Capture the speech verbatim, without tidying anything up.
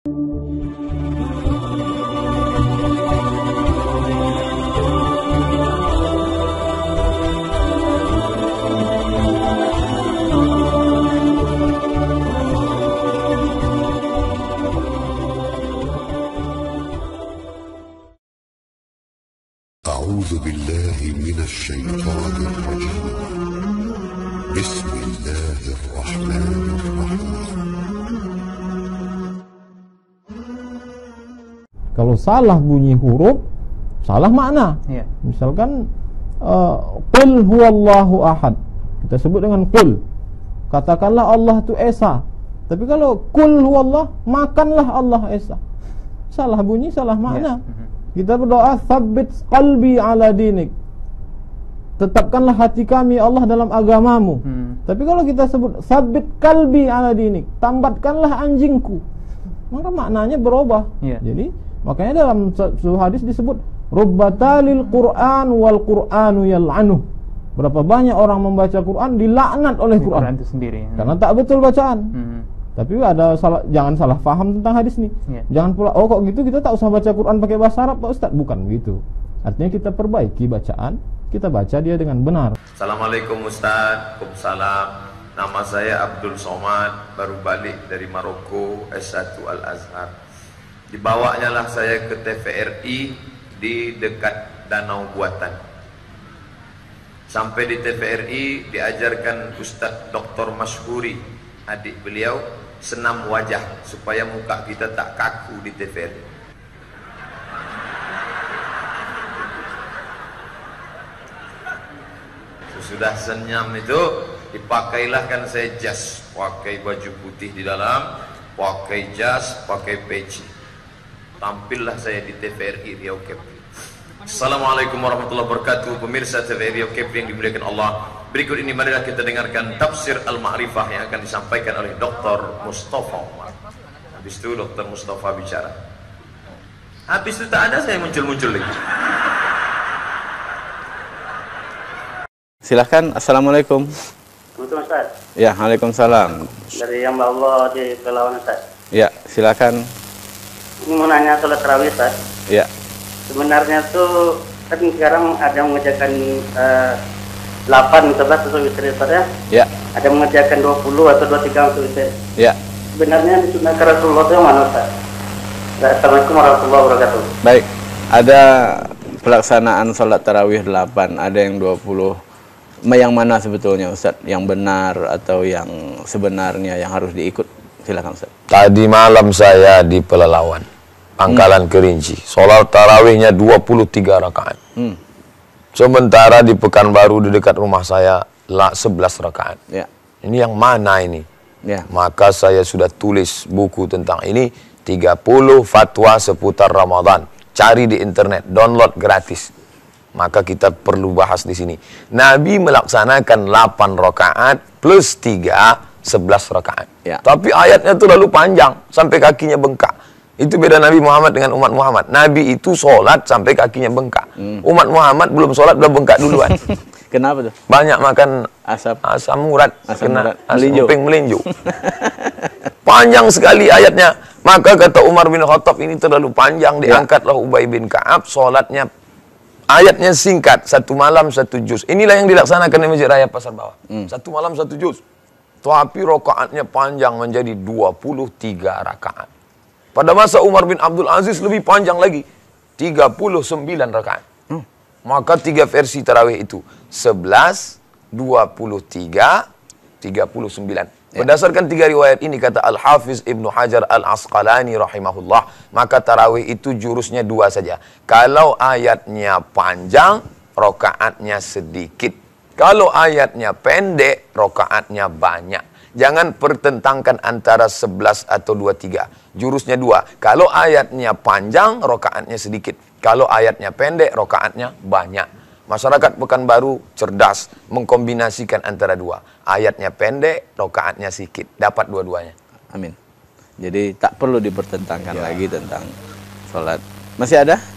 أعوذ بالله من الشيطان الرجيم. بسم الله الرحمن الرحيم. Kalau salah bunyi huruf, salah makna. Ya. Misalkan uh, qul huwallahu ahad, kita sebut dengan qul. Katakanlah Allah itu esa. Tapi kalau qul huwallah, makanlah Allah esa. Salah bunyi, salah makna. Ya. Kita berdoa, tsabbit qalbi ala dinik, tetapkanlah hati kami Allah dalam agamamu. hmm. Tapi kalau kita sebut tsabbit qalbi ala dinik, tambatkanlah anjingku, maka maknanya berubah. yeah. Jadi makanya dalam sebuah hadis disebut rubbatalil Qur'an wal Qur'anu yal'anuh. Berapa banyak orang membaca Quran dilaknat oleh Quran, Quran itu sendiri, hmm. karena tak betul bacaan. hmm. Tapi ada salah, jangan salah faham tentang hadis nih. Yeah. Jangan pula, oh kok gitu kita tak usah baca Quran pakai bahasa Arab Pak Ustaz. Bukan begitu. Artinya kita perbaiki bacaan, kita baca dia dengan benar. Assalamualaikum Ustaz. Waalaikumsalam. Nama saya Abdul Somad, baru balik dari Maroko, S satu Al-Azhar. Dibawanya lah saya ke T V R I di dekat Danau Buatan. Sampai di T V R I diajarkan Ustaz Doktor Masyhuri, adik beliau, senam wajah supaya muka kita tak kaku di T V R. Sesudah senyum itu dipakailah kan saya jas, pakai baju putih di dalam, pakai jas, pakai peci. Tampillah saya di T V R I Riau Kepri. Assalamualaikum warahmatullahi wabarakatuh, pemirsa T V R I Riau Kepri yang dimuliakan Allah. Berikut ini marilah kita dengarkan tafsir Al-Ma'rifah yang akan disampaikan oleh Doktor Mustafa Umar. Habis itu Doktor Mustafa bicara. Habis itu tak ada saya muncul-muncul lagi. Silahkan. Assalamualaikum. Assalamualaikum Ustaz. Ya, waalaikumsalam. Dari hamba Allah di Pelawan Ustaz. Ya, silakan. Ini mau nanya sholat tarawih Ustaz. Ya. Sebenarnya tuh kan sekarang ada yang mengerjakan uh, delapan, sebelas untuk witir Ustaz ya. Ya. Ada yang mengerjakan dua puluh atau dua puluh tiga untuk witir. Ya. Sebenarnya disunnahkan Rasulullah itu yang mana Ustaz? Assalamualaikum warahmatullahi wabarakatuh. Baik. Ada pelaksanaan sholat tarawih delapan, ada yang dua puluh. Yang mana sebetulnya Ustaz? Yang benar atau yang sebenarnya yang harus diikut? Silakan Ustaz. Tadi malam saya di Pelalawan, Pangkalan hmm. Kerinci. Sholat tarawihnya dua puluh tiga rakaat. Hmm. Sementara di Pekanbaru di dekat rumah saya lah sebelas rakaat. Ya. Ini yang mana ini? Ya. Maka saya sudah tulis buku tentang ini, tiga puluh fatwa seputar Ramadan. Cari di internet, download gratis. Maka kita perlu bahas di sini. Nabi melaksanakan delapan rakaat plus tiga, sebelas rakaat. Ya. Tapi ayatnya itu lalu panjang sampai kakinya bengkak. Itu beda Nabi Muhammad dengan umat Muhammad. Nabi itu sholat sampai kakinya bengkak. Hmm. Umat Muhammad belum sholat belum bengkak duluan. Kenapa tuh? Banyak makan asap asam urat, asam kena urat. asam uping melinju. Panjang sekali ayatnya. Maka kata Umar bin Khattab, ini terlalu panjang, diangkatlah Ubay bin Ka'ab, sholatnya ayatnya singkat, satu malam satu juz. Inilah yang dilaksanakan di Masjid Raya Pasar Bawah. Hmm. Satu malam satu juz. Tapi rakaatnya panjang menjadi dua puluh tiga rakaat. Pada masa Umar bin Abdul Aziz lebih panjang lagi, tiga puluh sembilan rakaat. Hmm. Maka tiga versi tarawih itu, sebelas, dua puluh tiga, tiga puluh sembilan. Ya. Berdasarkan tiga riwayat ini, kata Al-Hafiz Ibnu Hajar Al-Asqalani rahimahullah, maka tarawih itu jurusnya dua saja. Kalau ayatnya panjang, rakaatnya sedikit. Kalau ayatnya pendek, rakaatnya banyak. Jangan pertentangkan antara sebelas atau dua puluh tiga. Jurusnya dua. Kalau ayatnya panjang, rakaatnya sedikit. Kalau ayatnya pendek, rakaatnya banyak. Masyarakat Pekanbaru cerdas mengkombinasikan antara dua. Ayatnya pendek, rakaatnya sedikit. Dapat dua-duanya. Amin. Jadi tak perlu dipertentangkan ya. lagi tentang sholat. Masih ada?